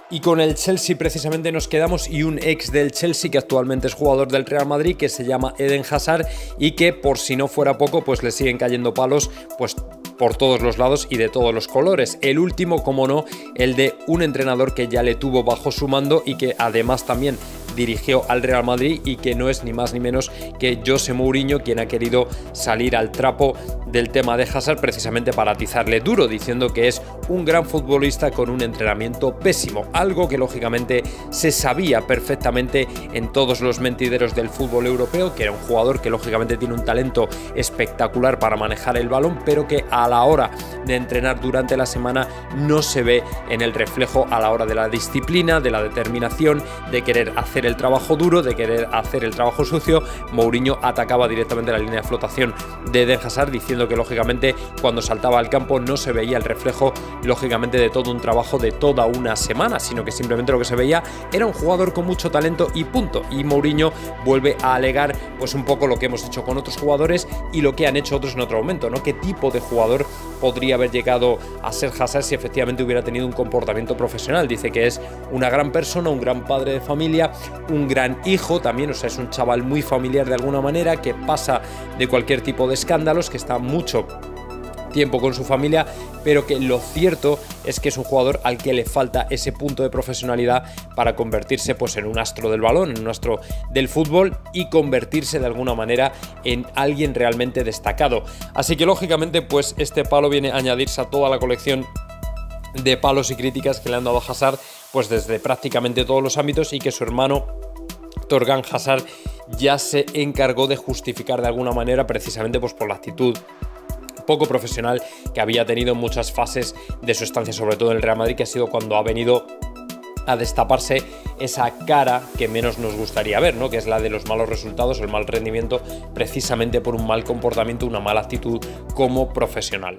Y con el Chelsea precisamente nos quedamos, y un ex del Chelsea que actualmente es jugador del Real Madrid, que se llama Eden Hazard, y que por si no fuera poco pues le siguen cayendo palos pues por todos los lados y de todos los colores. El último, como no, el de un entrenador que ya le tuvo bajo su mando y que además también dirigió al Real Madrid, y que no es ni más ni menos que José Mourinho, quien ha querido salir al trapo del tema de Hazard precisamente para atizarle duro, diciendo que es un gran futbolista con un entrenamiento pésimo, algo que lógicamente se sabía perfectamente en todos los mentideros del fútbol europeo, que era un jugador que lógicamente tiene un talento espectacular para manejar el balón, pero que a la hora de entrenar durante la semana no se ve en el reflejo a la hora de la disciplina, de la determinación, de querer hacer el trabajo duro, de querer hacer el trabajo sucio. Mourinho atacaba directamente la línea de flotación de Eden Hazard, diciendo que lógicamente cuando saltaba al campo no se veía el reflejo lógicamente de todo un trabajo de toda una semana, sino que simplemente lo que se veía era un jugador con mucho talento y punto. Y Mourinho vuelve a alegar pues un poco lo que hemos hecho con otros jugadores y lo que han hecho otros en otro momento, ¿no? ¿Qué tipo de jugador podría haber llegado a ser Hazard si efectivamente hubiera tenido un comportamiento profesional? Dice que es una gran persona, un gran padre de familia, un gran hijo también, o sea, es un chaval muy familiar de alguna manera, que pasa de cualquier tipo de escándalos, que está mucho tiempo con su familia, pero que lo cierto es que es un jugador al que le falta ese punto de profesionalidad para convertirse pues en un astro del balón, en un astro del fútbol, y convertirse de alguna manera en alguien realmente destacado. Así que lógicamente pues este palo viene a añadirse a toda la colección de palos y críticas que le han dado a Hazard pues desde prácticamente todos los ámbitos, y que su hermano Thorgan Hazard ya se encargó de justificar de alguna manera, precisamente pues por la actitud poco profesional que había tenido en muchas fases de su estancia, sobre todo en el Real Madrid, que ha sido cuando ha venido a destaparse esa cara que menos nos gustaría ver, ¿no? Que es la de los malos resultados, el mal rendimiento, precisamente por un mal comportamiento, una mala actitud como profesional.